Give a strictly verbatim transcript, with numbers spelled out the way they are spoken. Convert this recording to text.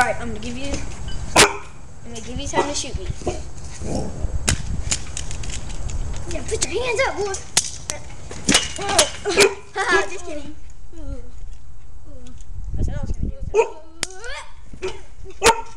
Alright, I'm gonna give you I'm gonna give you time to shoot me. Yeah, put your hands up, boy. Haha, just kidding. I said I was gonna give you time.